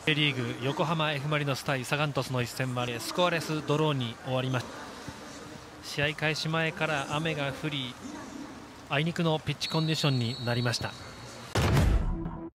J リーグ横浜 F ・マリノス対サガン鳥栖の一戦はスコアレスドローに終わりました。試合開始前から雨が降り、あいにくのピッチコンディションになりました。